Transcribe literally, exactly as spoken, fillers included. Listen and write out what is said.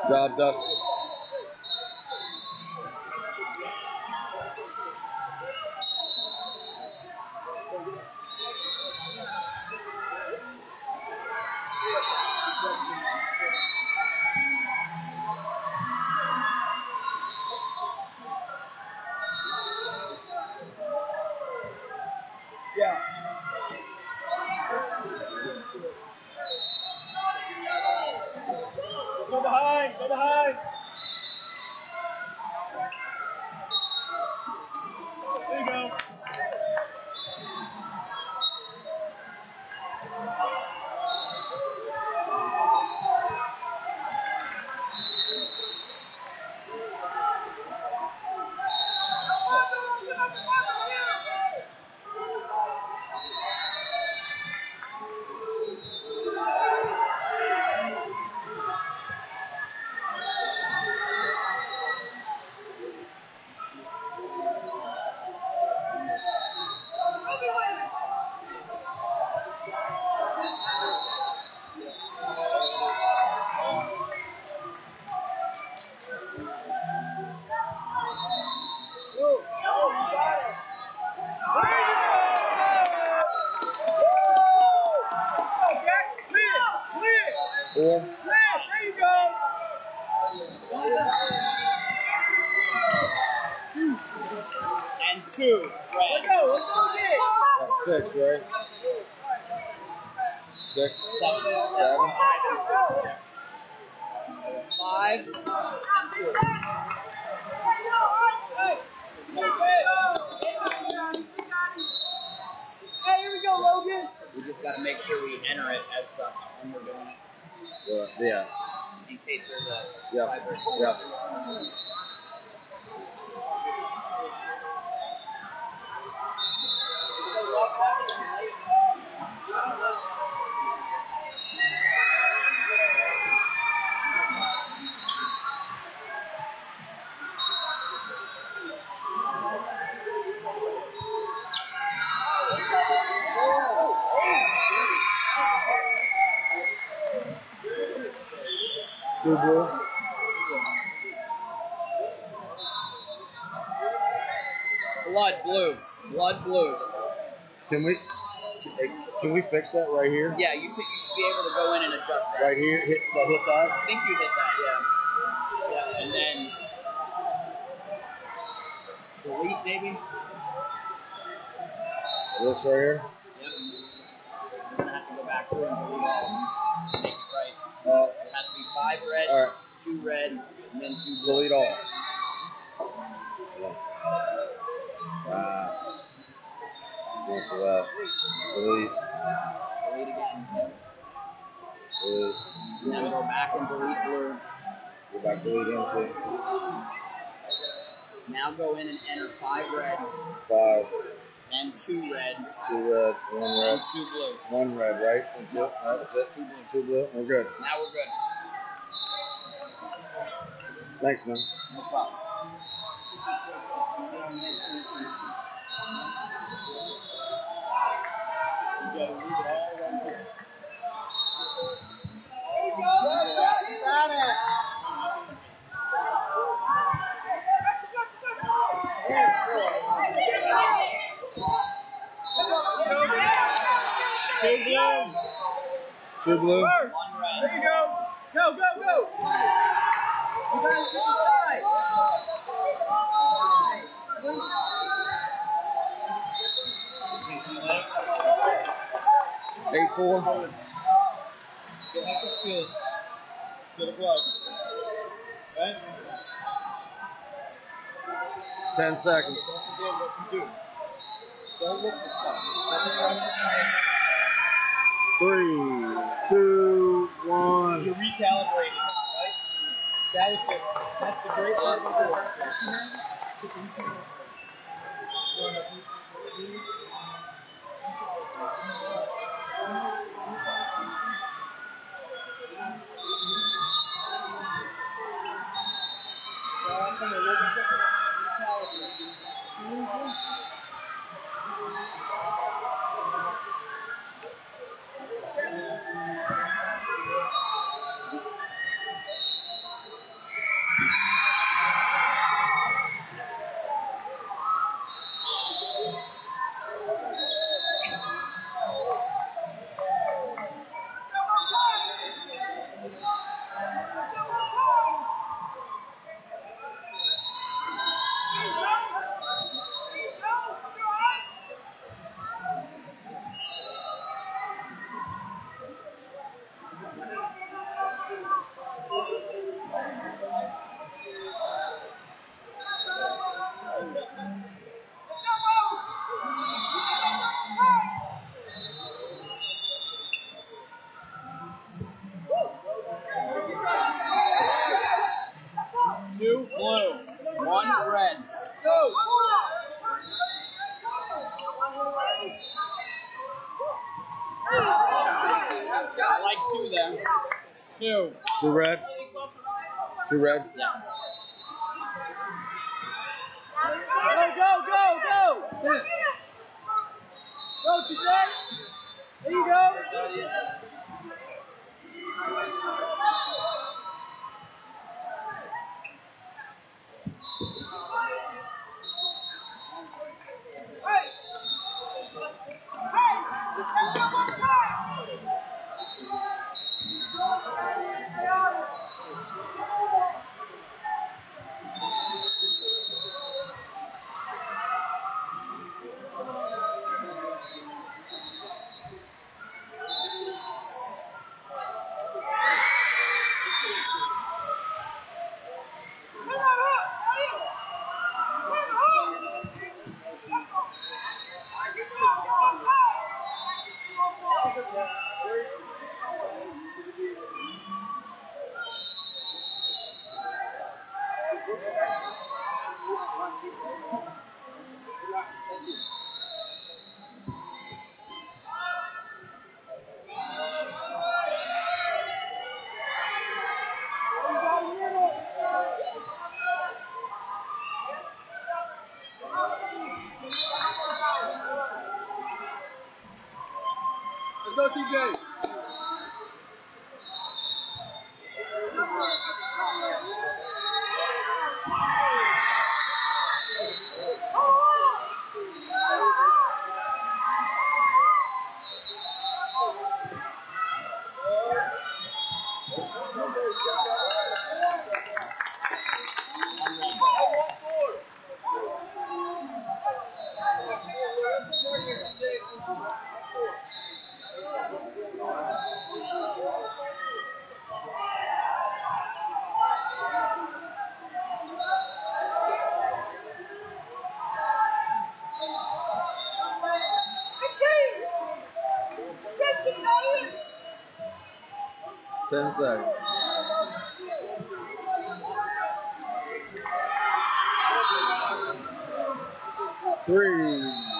Job, Dustin. Yeah. Let's go behind. Go behind. There you go. Four. There you go. And two. Right. Let's go. Let's go again. That's six, right? Six. Seven. Seven. It's five. Two. Hey, here we go, Logan. We just got to make sure we enter it as such when we're doing it, Yeah. Yeah. in case there's a Yeah. tiebreaker. Yeah. Two blue. Blood blue. Blood blue. Can we can we fix that right here? Yeah, you could, you should be able to go in and adjust that. Right here, hit so hit that. I think you hit that, yeah. Yeah, and then delete maybe. This right here. Yep. You're gonna have to go back through and delete all of them to make it right. Uh, It has to be five red, all right. two red, and then two blue. Delete all. Wow. Cancel that. Delete. Delete again. Delete. And then go back and delete blue. Go back. Delete him too. Now go in and enter five red Five. and two red Two red. One and red. two blue. One red, right? And two. Right, that's it. Two blue. Two blue. We're good. Now we're good. Thanks, man. No problem. Got it. Two blue. Two blue. First. One red. There you go. Go, go, go. You guys to the side. Eight four. Get back up field. Get a plug. Right? Ten seconds. Don't forget what you do. Don't look for stuff. Don't rush. Three, two, one. You're recalibrating, right? That is the that's the great part of the course. Two. Two red. Two red. Yeah. Go, go, go, go! Stand. Go, T J! There you go! Let's go, T J. Ten seconds. Three.